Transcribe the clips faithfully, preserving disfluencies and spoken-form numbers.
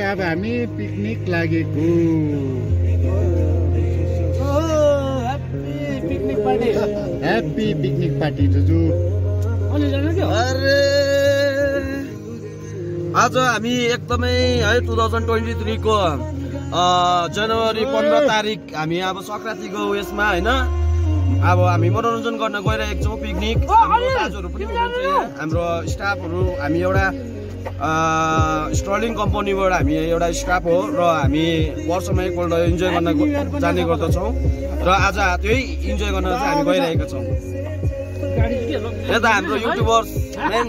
अब हामी पिकनिक लागेको ह्याप्पी पिकनिक पार्टी जुजु। अरे आज हामी एकदमै है टु थाउजन्ड ट्वेन्टी थ्री को जनवरी पन्ध्र तारिक हामी अब सङ्क्रान्तिको उयसमा होइन अब हामी मनोरञ्जन गर्न गइरहेको छौँ पिकनिक। हाम्रो दाजुहरू पनि हुनुहुन्छ यहाँ, हाम्रो स्टाफहरू, हामी एउटा स्ट्रलिङ कम्पनीबाट हामी एउटा स्टाफ हो र हामी वर्षमा एकपल्ट इन्जोय गर्न जाने गर्दछौँ र आज त्यही इन्जोय गर्न चाहिँ हामी गइरहेका छौँ। यता हाम्रो युट्युबर्स मेन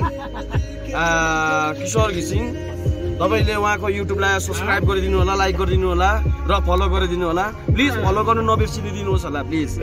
किशोर घिसिङ, तपाईँले उहाँको युट्युबलाई सब्सक्राइब गरिदिनु होला, लाइक गरिदिनु होला र फलो गरिदिनु होला। प्लिज फलो गर्नु नबिर्सिदिनुहोस् होला प्लिज।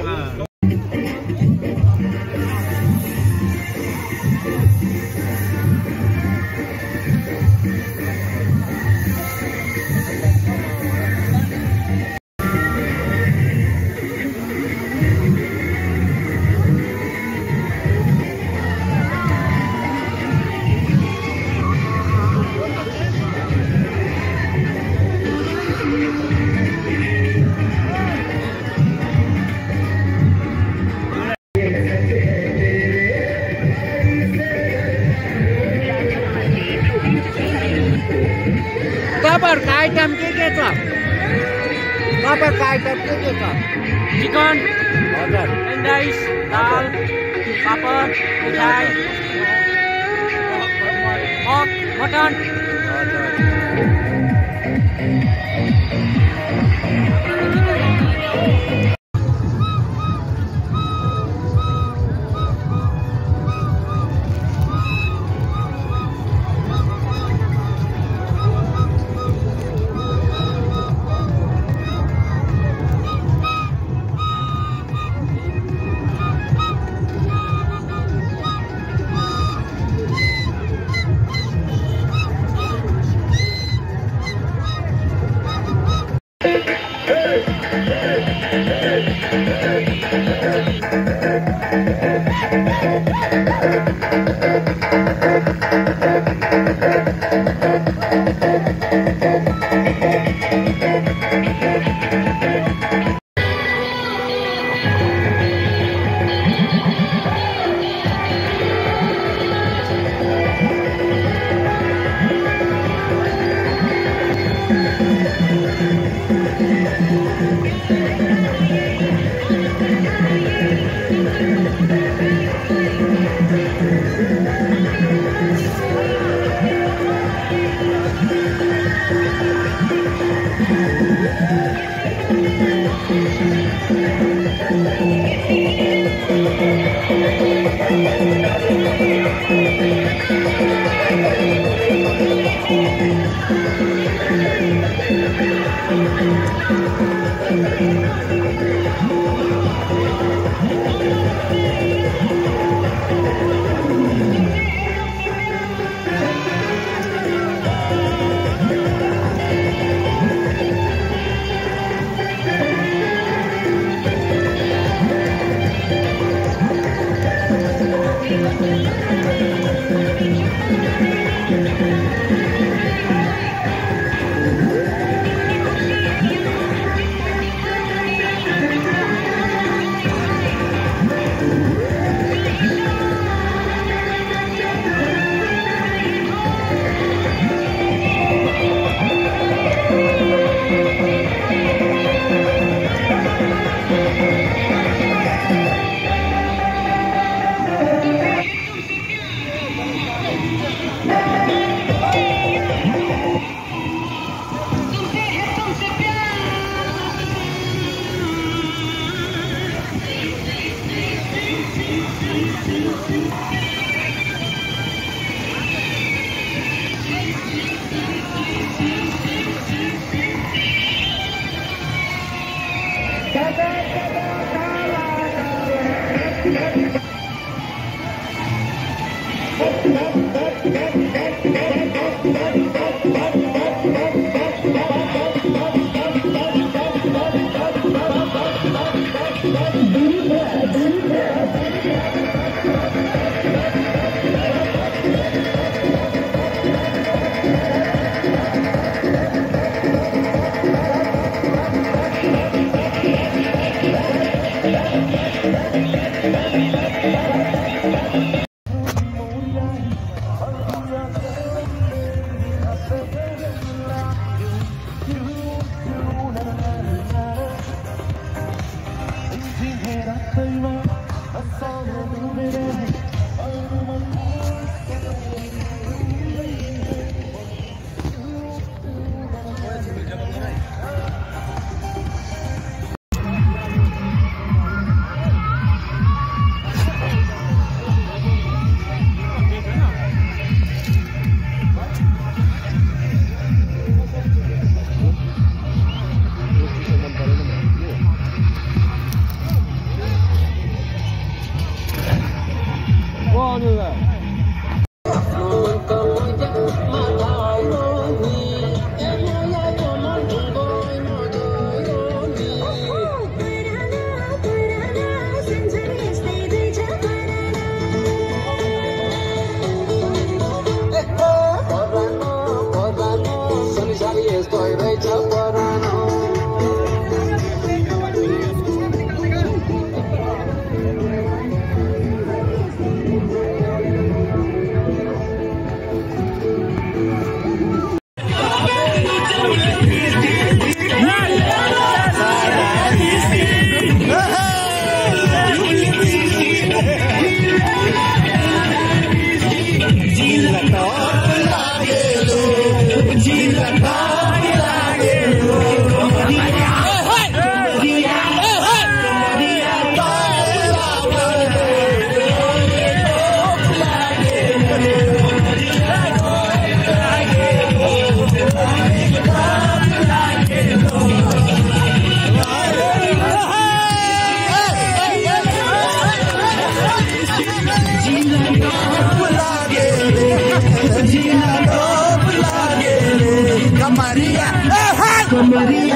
तपाईँहरूको आइटम के के छ? तपाईँहरूको आइटम के के छ? चिकन, हजुर, राइस, दाल, पापड, मिठाई, मक, मटन। Maria,